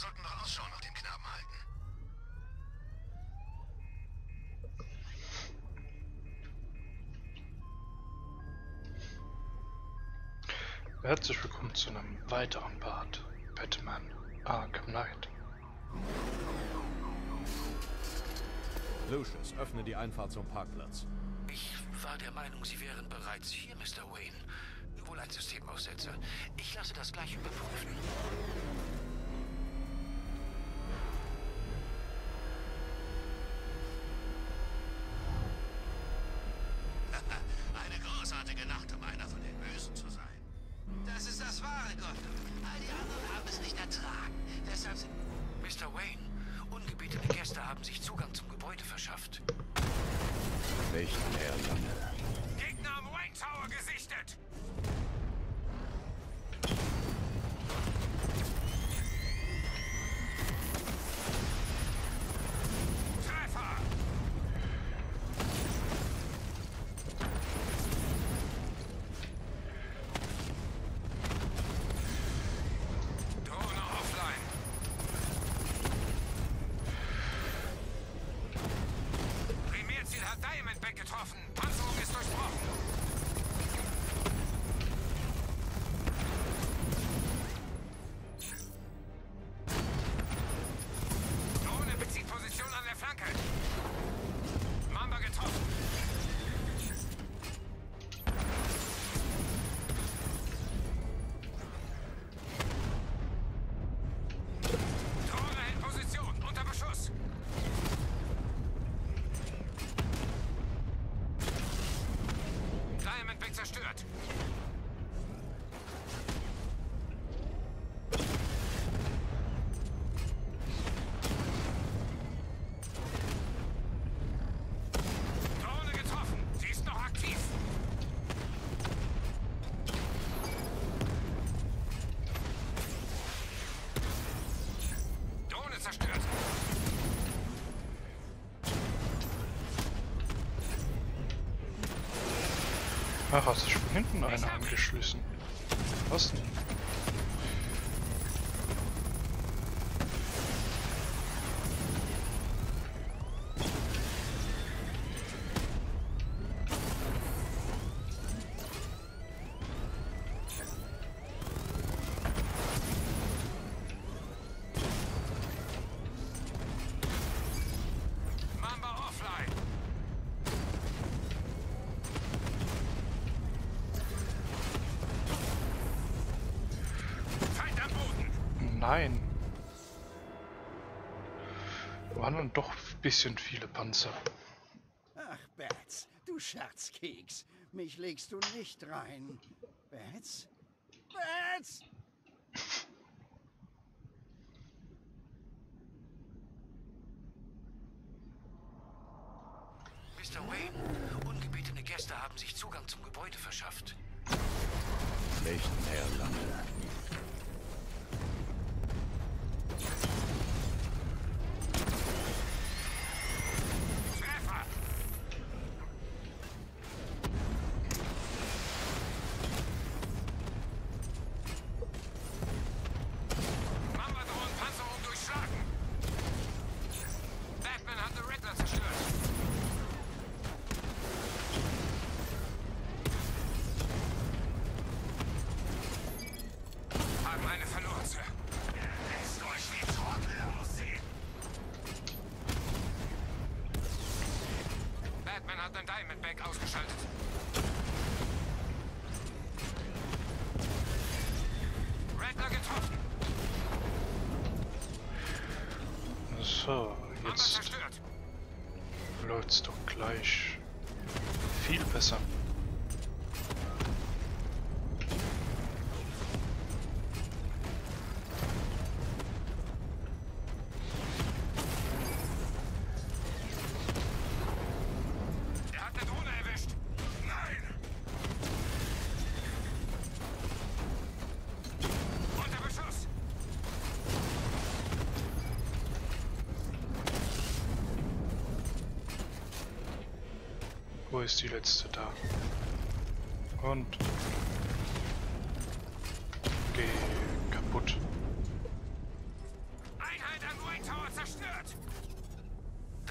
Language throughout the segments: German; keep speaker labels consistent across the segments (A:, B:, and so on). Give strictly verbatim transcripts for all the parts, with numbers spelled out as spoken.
A: sollten noch Ausschau nach dem Knaben halten.
B: Herzlich willkommen zu einem weiteren Part. Batman Arkham Knight.
C: Lucius, öffne die Einfahrt zum Parkplatz.
D: Ich war der Meinung, Sie wären bereits hier, Mister Wayne. Wohl ein Systemaussetzer. Ich lasse das gleich überprüfen.
A: Eine großartige Nacht, um einer von den Bösen zu sein.
D: Das ist das wahre Gotham. All die anderen haben es nicht ertragen. Deshalb sind... Mister Wayne, ungebetene Gäste haben sich Zugang zum Gebäude verschafft.
C: Nicht mehr lange.
D: Gegner am Wayne Tower gesichtet! Treffer! Drohne offline. Primärziel hat Diamondback getroffen. Panzerung ist durchbrochen. Drohne bezieht Position an der Flanke. Mamba getroffen. Drohne in Position. Unter Beschuss. Diamondback zerstört. Drohne getroffen. Sie ist noch aktiv. Drohne zerstört.
B: Ach, hat sich von hinten einer angeschlossen. Was denn?
D: Mamba offline. Feind am Boden.
B: Nein. Waren dann doch ein bisschen viele Panzer.
E: Ach, Bats, du Scherzkeks. Mich legst du nicht rein. Bats? Bats!
D: Mister Wayne, ungebetene Gäste haben sich Zugang zum Gebäude verschafft.
C: Nicht mehr lange.
D: Treffer! Mamba-Drohnen-Panzerung durchschlagen. Batman hat den Riddler zerstört. Haben eine verloren, Sir.
A: Lässt euch wie Trottel aussehen.
D: Batman hat den Diamondback ausgeschaltet. Riddler getroffen.
B: So,
D: Mamba
B: jetzt
D: zerstört.
B: läuft's doch gleich viel besser.
D: Er hat eine Drohne erwischt.
A: Nein!
D: Unter Beschuss.
B: Wo ist die letzte da? Und geh kaputt.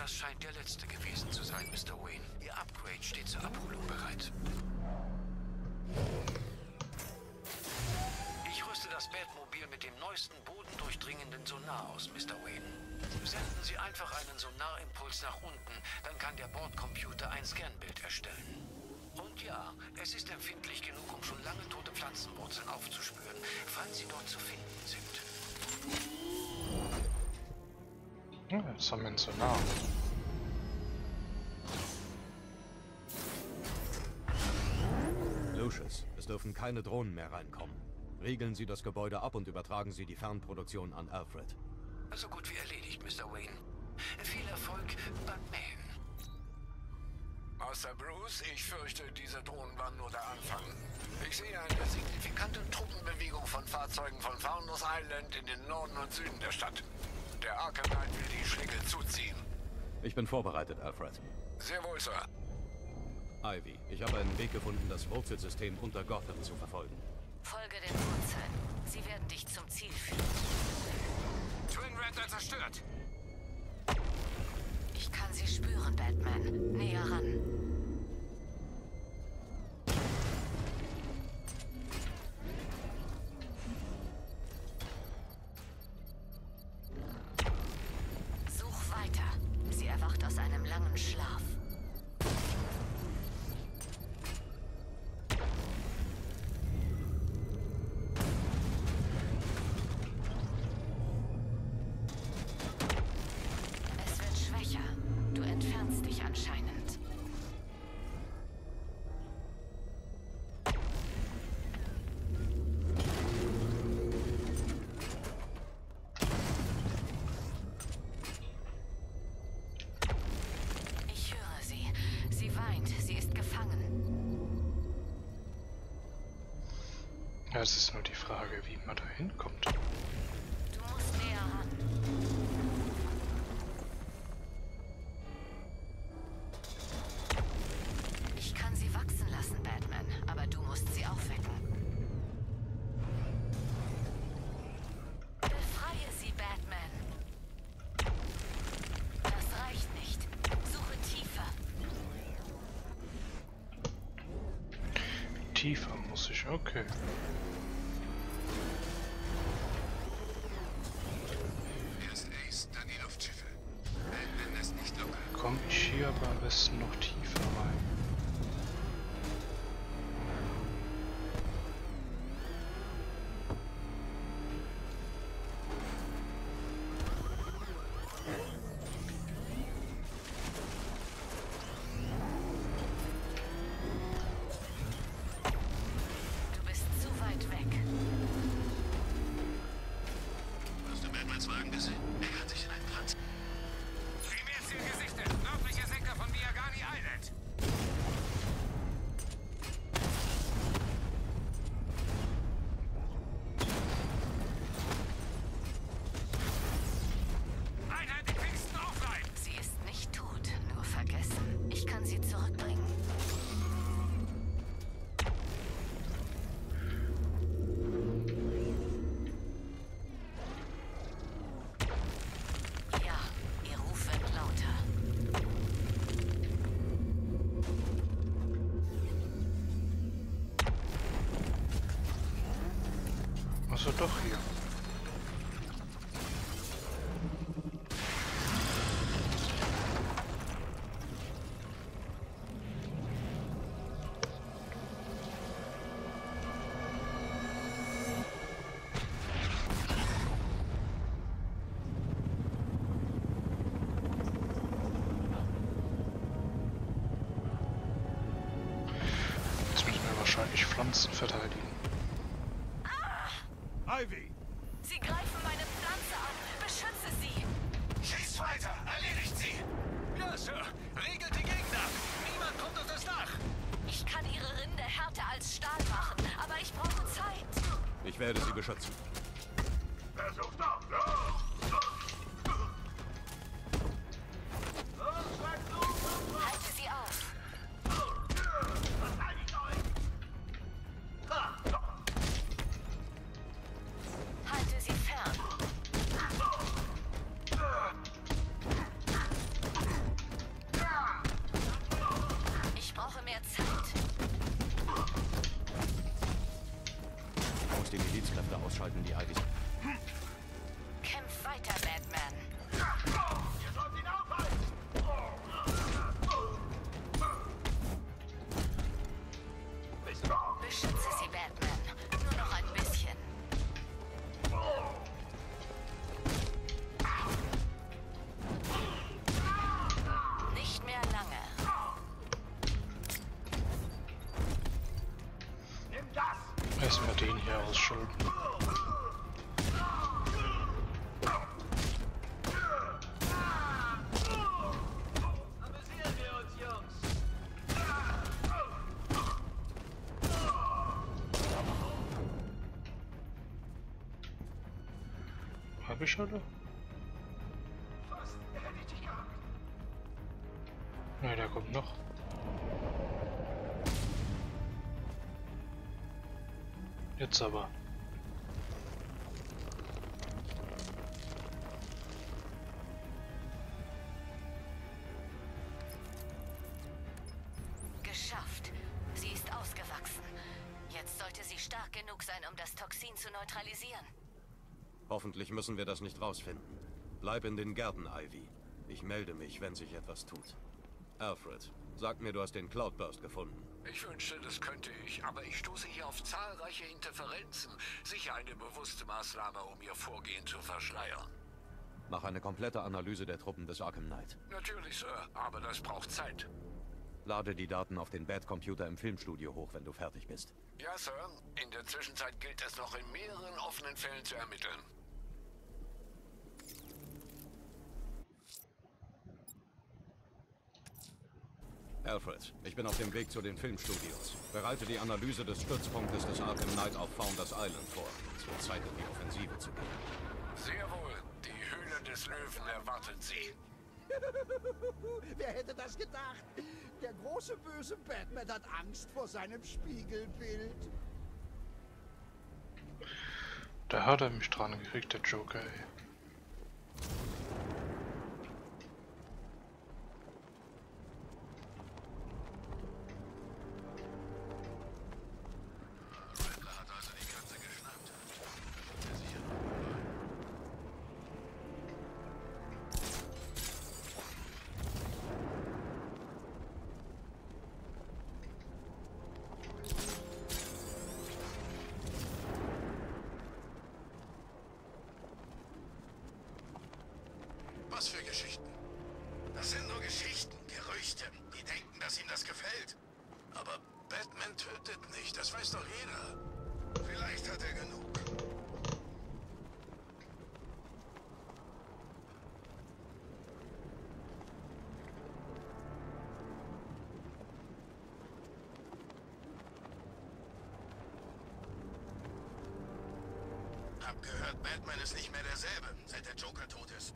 D: Das scheint der letzte gewesen zu sein, Mister Wayne. Ihr Upgrade steht zur Abholung bereit. Ich rüste das Batmobil mit dem neuesten bodendurchdringenden Sonar aus, Mister Wayne. Senden Sie einfach einen Sonarimpuls nach unten, dann kann der Bordcomputer ein Scanbild erstellen. Und ja, es ist empfindlich genug, um schon lange tote Pflanzenwurzeln aufzuspüren, falls sie dort zu finden sind.
B: Ja, jetzt haben wir ihn so nah.
C: Lucius, es dürfen keine Drohnen mehr reinkommen. Riegeln Sie das Gebäude ab und übertragen Sie die Fernproduktion an Alfred.
D: So gut wie erledigt, Mister Wayne. Viel Erfolg beim Mähen.
F: Master Bruce, ich fürchte, diese Drohnen waren nur der Anfang. Ich sehe eine signifikante Truppenbewegung von Fahrzeugen von Founders Island in den Norden und Süden der Stadt. Der Arkham Knight will die Schläge zuziehen.
C: Ich bin vorbereitet, Alfred.
F: Sehr wohl, Sir.
C: Ivy, ich habe einen Weg gefunden, das Wurzelsystem unter Gotham zu verfolgen.
G: Folge den Wurzeln. Sie werden dich zum Ziel führen.
F: Twin Raptor zerstört.
G: Ich kann sie spüren, Batman. Näher ran. Such weiter. Sie erwacht aus einem langen Schlaf. Du entfernst dich anscheinend. Ich höre sie. Sie weint. Sie ist gefangen.
B: Ja, es ist nur die Frage, wie man da hinkommt.
G: Du musst näher ran. Ich kann sie wachsen lassen, Batman, aber du musst sie aufwecken. Befreie sie, Batman. Das reicht nicht. Suche tiefer.
B: Tiefer muss ich, okay.
A: Er ist Ace, dann die Luftschiffe. Batman lässt nicht locker.
B: Komme ich hier aber am besten noch tiefer rein.
G: Du bist zu weit weg.
A: Hast du Batmans Wagen gesehen? Er hat sich in einen Panzer.
F: Primärziel gesichtet. Nördlicher Sektor von Diagani Island. Einheit in Kingston offline.
G: Sie ist nicht tot, nur vergessen. Ich kann sie zurückbringen. Ja, ihr Ruf wird lauter.
B: Also doch hier. Jetzt müssen wir wahrscheinlich Pflanzen verteidigen.
C: Ivy!
G: Sie greifen meine Pflanze an. Beschütze sie.
F: Schießt weiter. Erledigt sie. Ja, Sir. Regelt die Gegner. Niemand kommt auf das Dach.
G: Ich kann ihre Rinde härter als Stahl machen, aber ich brauche Zeit.
C: Ich werde Sie beschützen.
G: Halte sie auf. Halte sie fern.
C: die Milizkräfte ausschalten, die Ivy...
G: Kämpf weiter, Batman.
H: Ihr sollt ihn aufhalten!
G: Beschütze sie, Batman. Nur noch ein bisschen. Nicht mehr lange.
H: Nimm das!
B: Erstmal den hier ausschalten.
H: Amüsieren wir uns, Jungs!
B: Hab ich alle?
H: Fast hätte ich dich gehabt.
B: Ne, der kommt noch. Jetzt aber.
G: Geschafft. Sie ist ausgewachsen. Jetzt sollte sie stark genug sein, um das Toxin zu neutralisieren.
C: Hoffentlich müssen wir das nicht rausfinden. Bleib in den Gärten, Ivy. Ich melde mich, wenn sich etwas tut. Alfred, sag mir, du hast den Cloudburst gefunden.
F: Ich wünschte, das könnte ich, aber ich stoße hier auf zahlreiche Interferenzen. Sicher eine bewusste Maßnahme, um ihr Vorgehen zu verschleiern.
C: Mach eine komplette Analyse der Truppen des Arkham Knight.
F: Natürlich, Sir, aber das braucht Zeit.
C: Lade die Daten auf den Bat-Computer im Filmstudio hoch, wenn du fertig bist.
F: Ja, Sir. In der Zwischenzeit gilt es noch in mehreren offenen Fällen zu ermitteln.
C: Alfred, ich bin auf dem Weg zu den Filmstudios. Bereite die Analyse des Stützpunktes des Arkham Knight auf Founders Island vor. Es wird Zeit, in die Offensive zu gehen.
F: Sehr wohl. Die Höhle des Löwen erwartet Sie.
E: Wer hätte das gedacht? Der große böse Batman hat Angst vor seinem Spiegelbild.
B: Da hat er mich dran gekriegt, der Joker, ey.
A: Was für Geschichten? Das sind nur Geschichten, Gerüchte. Die denken, dass ihnen das gefällt. Aber Batman tötet nicht, das weiß doch jeder. Vielleicht hat er genug. Hab gehört, Batman ist nicht mehr derselbe, seit der Joker tot ist.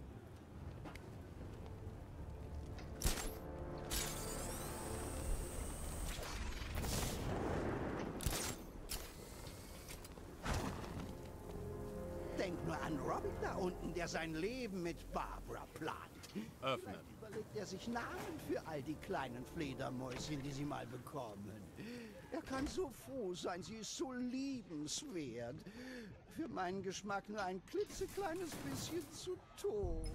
E: Denk nur an Robin da unten, der sein Leben mit Barbara plant.
C: Öffnen.
E: Vielleicht überlegt er sich Namen für all die kleinen Fledermäuschen, die sie mal bekommen. Er kann so froh sein, sie ist so liebenswert. Für meinen Geschmack nur ein klitzekleines bisschen zu tot.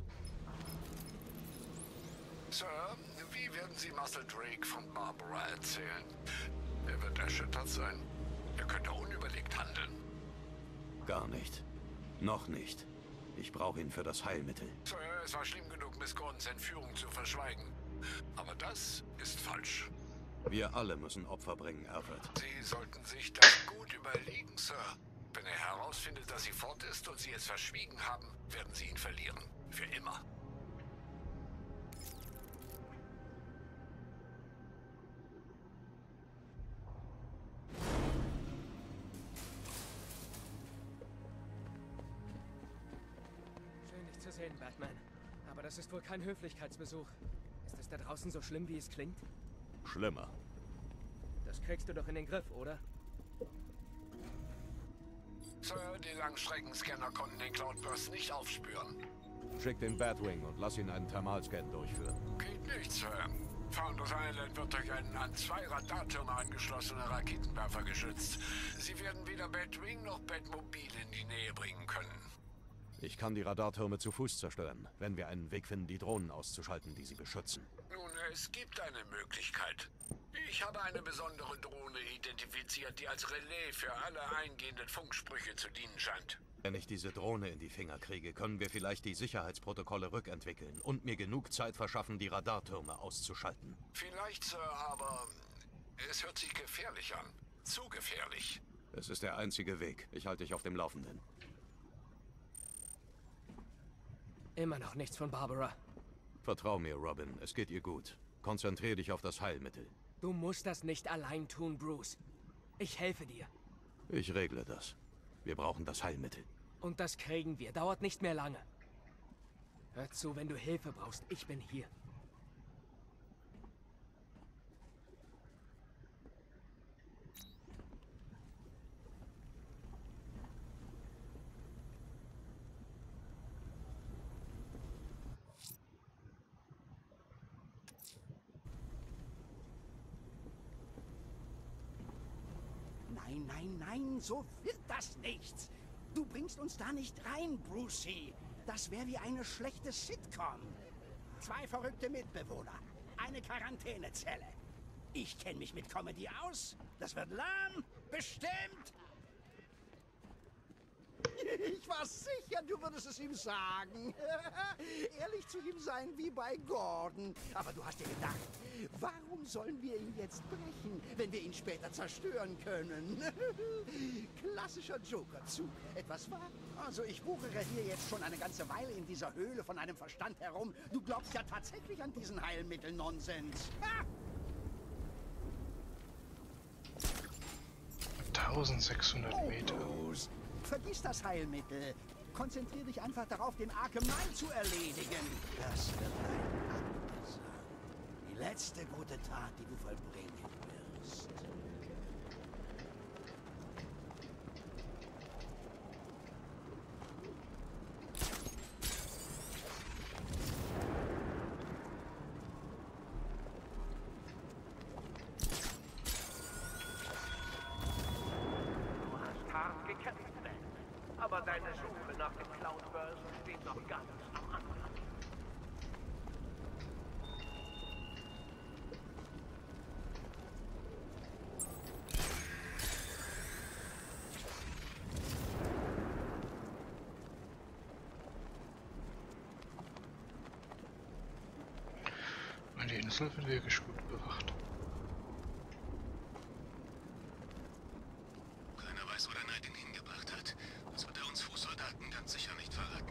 F: Sir, wie werden Sie Muscle Drake von Barbara erzählen? Er wird erschüttert sein. Er könnte unüberlegt handeln.
C: Gar nicht. Noch nicht. Ich brauche ihn für das Heilmittel.
F: Sir, es war schlimm genug, Miss Gordons Entführung zu verschweigen. Aber das ist falsch.
C: Wir alle müssen Opfer bringen, Alfred.
F: Sie sollten sich das gut überlegen, Sir. Wenn er herausfindet, dass sie fort ist und Sie es verschwiegen haben, werden Sie ihn verlieren. Für immer.
I: Schön, dich zu sehen, Batman. Aber das ist wohl kein Höflichkeitsbesuch. Ist es da draußen so schlimm, wie es klingt?
C: Schlimmer.
I: Das kriegst du doch in den Griff, oder?
F: Sir, die Langstreckenscanner konnten den Cloudburst nicht aufspüren.
C: Schick den Batwing und lass ihn einen Thermalscan durchführen.
F: Geht nicht, Sir. Founders Island wird durch einen an zwei Radartürme angeschlossenen Raketenwerfer geschützt. Sie werden weder Batwing noch Batmobil in die Nähe bringen können.
C: Ich kann die Radartürme zu Fuß zerstören, wenn wir einen Weg finden, die Drohnen auszuschalten, die sie beschützen.
F: Nun, es gibt eine Möglichkeit. Ich habe eine besondere Drohne identifiziert, die als Relais für alle eingehenden Funksprüche zu dienen scheint.
C: Wenn ich diese Drohne in die Finger kriege, können wir vielleicht die Sicherheitsprotokolle rückentwickeln und mir genug Zeit verschaffen, die Radartürme auszuschalten.
F: Vielleicht, Sir, aber es hört sich gefährlich an. Zu gefährlich.
C: Es ist der einzige Weg. Ich halte dich auf dem Laufenden.
I: Immer noch nichts von Barbara.
C: Vertrau mir, Robin. Es geht ihr gut. Konzentrier dich auf das Heilmittel.
I: Du musst das nicht allein tun, Bruce. Ich helfe dir.
C: Ich regle das. Wir brauchen das Heilmittel.
I: Und das kriegen wir. Dauert nicht mehr lange. Hör zu, wenn du Hilfe brauchst. Ich bin hier.
E: Nein, nein, nein, so wird das nichts. Du bringst uns da nicht rein, Brucey. Das wäre wie eine schlechte Sitcom. Zwei verrückte Mitbewohner, eine Quarantänezelle. Ich kenne mich mit Comedy aus. Das wird lahm, bestimmt. Ich war sicher, du würdest es ihm sagen. Ehrlich zu ihm sein wie bei Gordon. Aber du hast dir gedacht, warum sollen wir ihn jetzt brechen, wenn wir ihn später zerstören können? Klassischer Joker-Zug. Etwas wahr? Also ich wuchere hier jetzt schon eine ganze Weile in dieser Höhle von einem Verstand herum. Du glaubst ja tatsächlich an diesen Heilmittel-Nonsens. Ha!
B: eintausendsechshundert Meter.
E: Oh, vergiss das Heilmittel. Konzentrier dich einfach darauf, den Arkemann zu erledigen. Das wird ein Akt sein. Die letzte gute Tat, die du vollbringen wirst.
H: Du hast hart gekämpft, Ben. Aber deine Suche nach den Cloudbörsen steht noch ganz am Anfang.
B: Die Insel wird wirklich gut bewacht.
A: Keiner weiß, wo der Knight ihn hingebracht hat. Das wird er uns Fußsoldaten ganz sicher nicht verraten.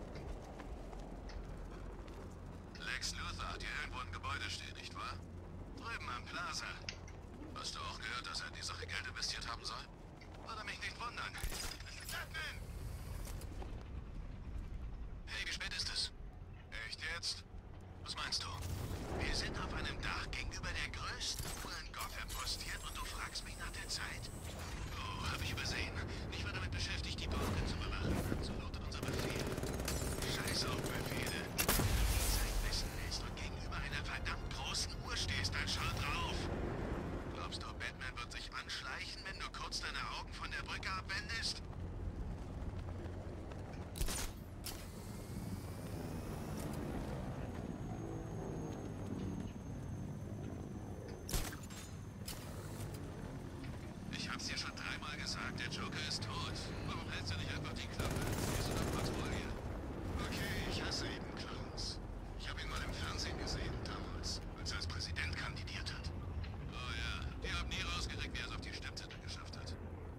A: Lex Luthor hat hier irgendwo ein Gebäude stehen, nicht wahr? Drüben am Plaza. Hast du auch gehört, dass er in die Sache Geld investiert haben soll? Würde mich nicht wundern. Batman! Hey, wie spät ist es? Echt jetzt? Was meinst du? Wir sind auf einem Dach gegenüber der größten Uhr in Gotham postiert und du fragst mich nach der Zeit? Oh, hab ich übersehen. Ich war damit beschäftigt, die Brücke zu bewachen. So lautet unser Befehl. Scheiß auf Befehle. Wenn du die Zeit wissen willst und gegenüber einer verdammt großen Uhr stehst, dann schau drauf. Glaubst du, Batman wird sich anschleichen, wenn du kurz deine Augen von der Brücke abwendest? Ich hab's dir schon dreimal gesagt, der Joker ist tot. Warum hältst du nicht einfach die Klappe? Wir sind auf Patrouille. Okay, ich hasse eben Clowns. Ich habe ihn mal im Fernsehen gesehen, damals, als er als Präsident kandidiert hat. Oh ja, die haben nie rausgekriegt, wie er es auf die Stimmzettel geschafft hat.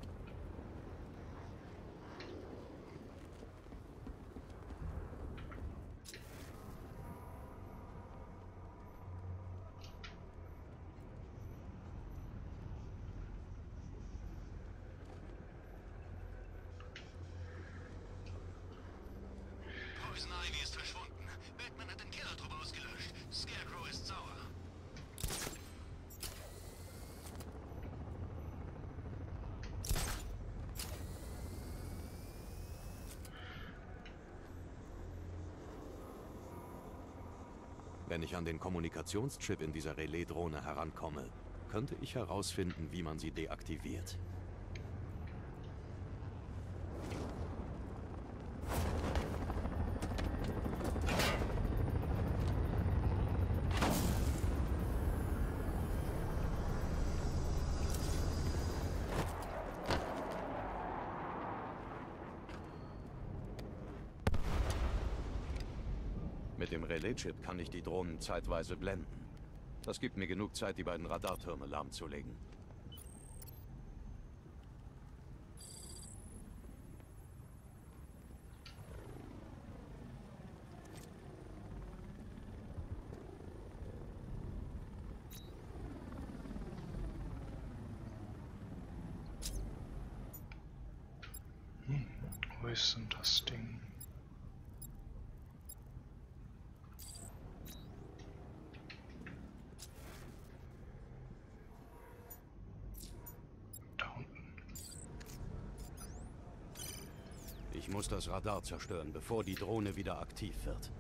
A: Poison Ivy ist verschwunden. Batman hat den Killertrupp ausgelöscht. Scarecrow ist sauer.
C: Wenn ich an den Kommunikationschip in dieser Relais-Drohne herankomme, könnte ich herausfinden, wie man sie deaktiviert. Mit dem Relais-Chip kann ich die Drohnen zeitweise blenden. Das gibt mir genug Zeit, die beiden Radartürme lahmzulegen.
B: Hm, wo ist denn das Ding?
C: Ich muss das Radar zerstören, bevor die Drohne wieder aktiv wird.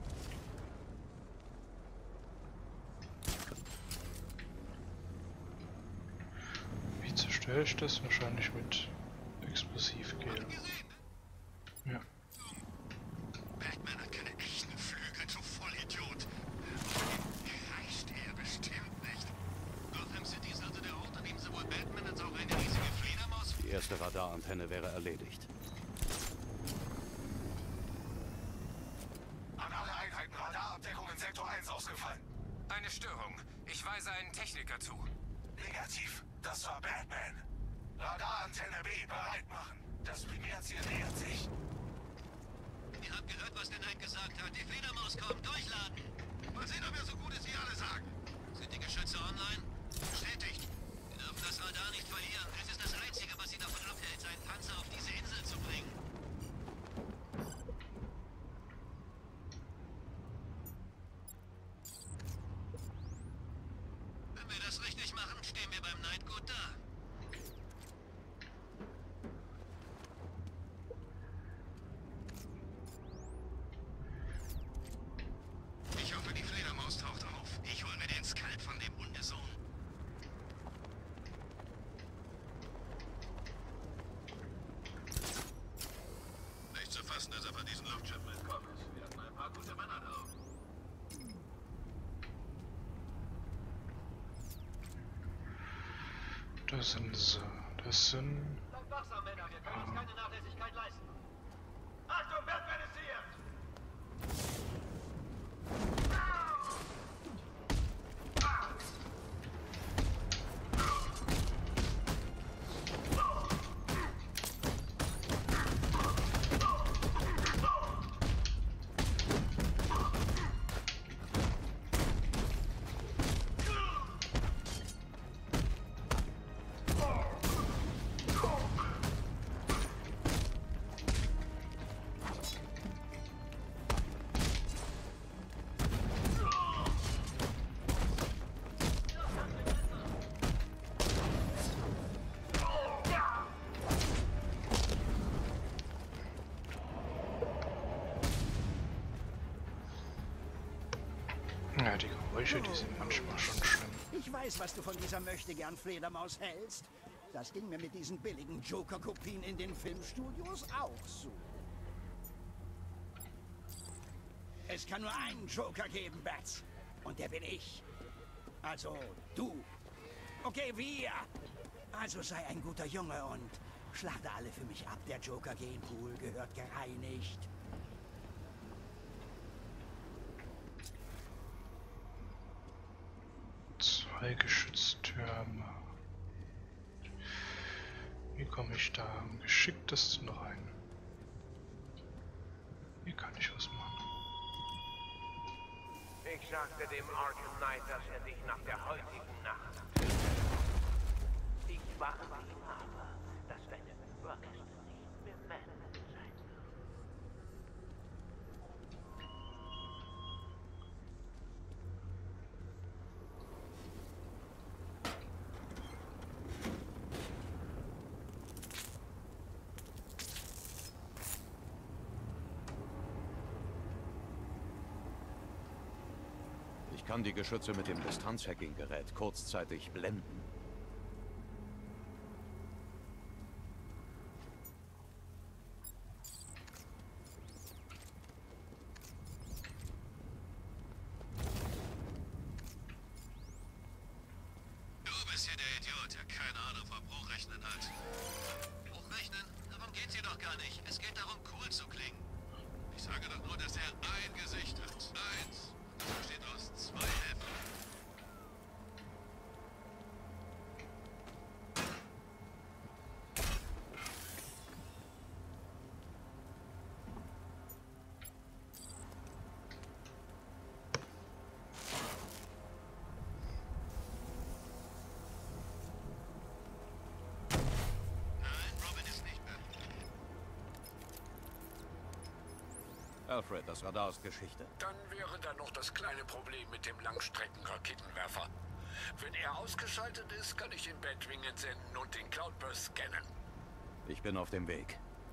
B: Wie zerstöre ich das? Wahrscheinlich mit Explosivgel. Ja.
A: Batman hat keine echten Flügel, du Vollidiot. Reicht er bestimmt nicht. Gotham City ist also der Ort, an dem sowohl Batman als auch eine riesige Fledermaus...
C: Die erste Radarantenne wäre erledigt.
F: Ausgefallen. Eine Störung. Ich weise einen Techniker zu. Negativ. Das war Batman. Radarantenne B bereit machen. Das Primärziel nähert sich.
A: Ihr habt gehört, was der Knight gesagt hat. Die Fledermaus kommt. Durchladen. Mal sehen, ob er so gut ist, wie alle sagen. Sind die Geschütze online? Bestätigt. Wir dürfen das Radar nicht verlieren. Es ist das Einzige, was sie davon abhält, seinen Panzer auf diese Insel zu bringen. Stehen wir beim Knight gut da. Ich hoffe, die Fledermaus taucht auf. Ich hole mir den Skalp von dem Hundesohn. Nicht zu fassen, dass er von diesem Luftschiff mitkommt. Wir hatten ein paar gute Männer drauf.
B: Das sind so, das sind...
H: Bleibt wachsam, Männer, wir können uns keine Nachlässigkeit leisten. Achtung, Batman ist hier!
B: Ja, die Geräusche, die sind manchmal schon schlimm.
E: Ich weiß, was du von dieser Möchtegern-Fledermaus hältst. Das ging mir mit diesen billigen Joker-Kopien in den Filmstudios auch so. Es kann nur einen Joker geben, Bats. Und der bin ich. Also, du. Okay, wir. Also sei ein guter Junge und schlachte alle für mich ab. Der Joker-Genpool gehört gereinigt.
B: Zwei Geschütztürme. Wie komme ich da am geschicktesten rein? Hier kann ich was machen.
H: Ich sagte dem Arkham Knight, dass er dich nach der heutigen Nacht... Ich warne ihn aber, dass deine Überreste nicht mehr Batman sein wird.
C: kann die Geschütze mit dem Distanzhacking-Gerät kurzzeitig blenden.
A: Du bist hier der Idiot, der keine Ahnung vom Hochrechnen hat. Hochrechnen? Darum geht's hier doch gar nicht. Es geht darum, cool zu klingen. Ich sage doch nur, dass er ein Gesicht hat. Eins. Das besteht aus zwei Hälften.
C: Alfred, das Radar ist Geschichte.
F: Dann wäre da noch das kleine Problem mit dem Langstrecken-Raketenwerfer. Wenn er ausgeschaltet ist, kann ich den Batwing entsenden und den Cloudburst scannen.
C: Ich bin auf dem Weg.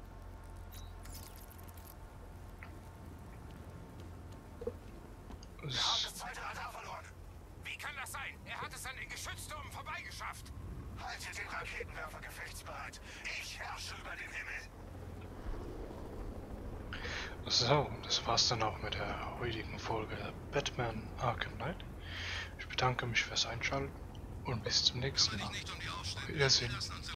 F: Wir haben das zweite Radar verloren.
J: Wie kann das sein? Er hat es an den Geschützturm vorbeigeschafft.
F: Haltet den Raketenwerfer gefechtsbereit. Ich herrsche über den Himmel.
B: So, das war's dann auch mit der heutigen Folge Batman Arkham Knight. Ich bedanke mich fürs Einschalten und bis zum nächsten Mal. Auf Wiedersehen.